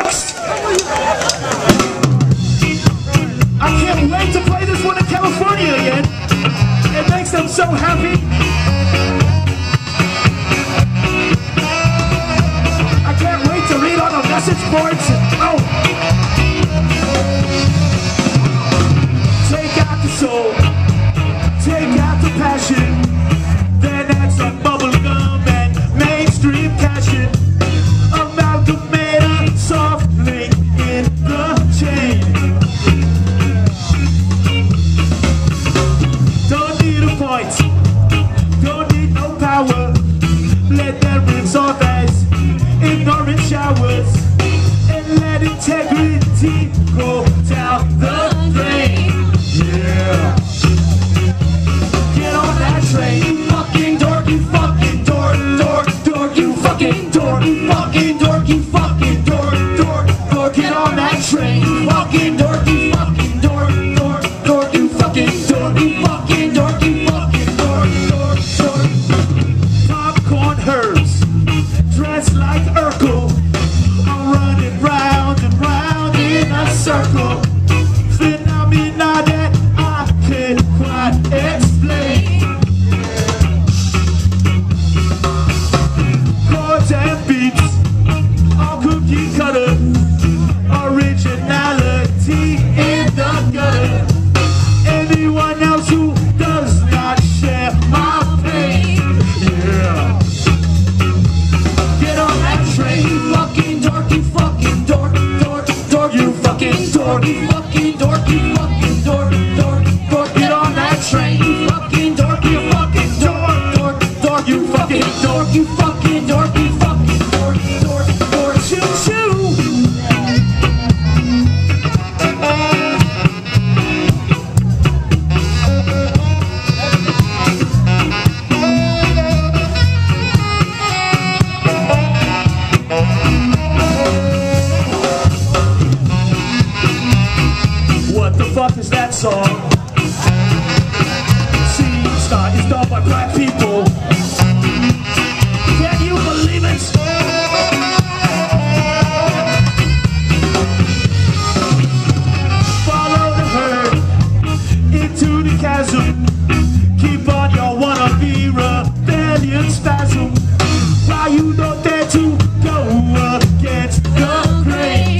next. I can't wait to play this one in California again. It makes them so happy. I can't wait to read all the message boards. Oh. Take out the soul, take out the passion, then add some bubble gum and mainstream cashing. Amalgamate a soft link in the chain. Don't need a point, don't need no power. Let them rinse off as ignorant showers, and let integrity go down the drain. Yeah. Get on that train, you fucking dork, you fucking dork, dork, dork, you fucking dork, you fucking dork, you fucking dork, dork, dork. Get on that train, you fucking dork, you fucking dork, dork, dork, you fucking dork, you fucking dork, you fucking dork, dork, dork. Popcorn herbs, dressed like Urkel, I'm running round and round in a circle. Phenomena that I can't quite explain. Chords and beats, all cookie cutter. Originality in the gutter. Anyone else who does not share my pain, yeah. Get on that train, you fucking dork, you fucking dork, dork, dork, you fucking dork, you fucking dork, you fucking dork, dork, dork. Get on that train, you fucking dork, you fucking dork, dork, dork, you fucking dork, you fucking dork, you fucking dork, dork, dork. Choo choo. What the fuck is that song? C-Star is done by black people. Can you believe it? Follow the herd into the chasm. Keep on your wannabe rebellion spasm. Why you don't dare to go against the grain?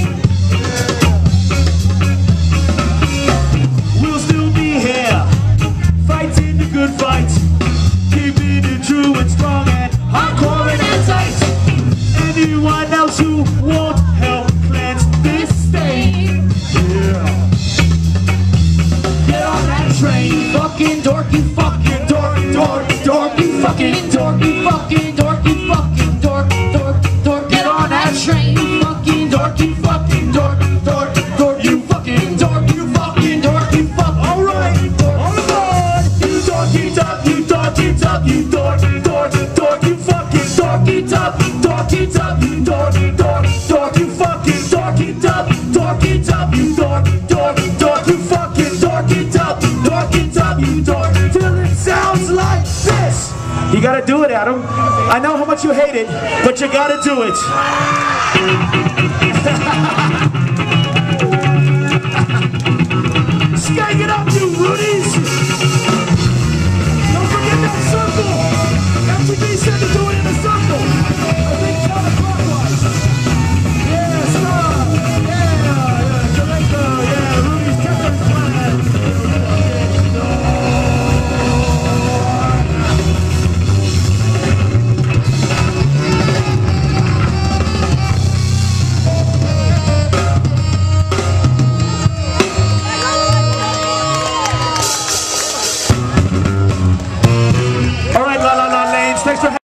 We'll still be here, fighting the good fight, keeping it true and strong and hardcore and tight. Anyone else who won't help cleanse this stain, yeah. Get on that train, you fucking dork, you fucking dork, dork, dork, you fucking dork, you fucking dork, you fucking dork, dork, dork. Get on that train, you fucking dork, you fucking dork, dork, dork, you fucking dork, you fucking dork, you fucking. All right, on board, you dorky duck, you dorky duck, you dork, dork, dork, you fucking dorky duck, dorky duck, you dork, dork, dork, you fucking dorky duck, dorky duck, you dork, dork, dork, you fucking dorky duck, dorky duck, you dork, till it sounds like this. You gotta do it, Adam. I know how much you hate it, but you gotta do it.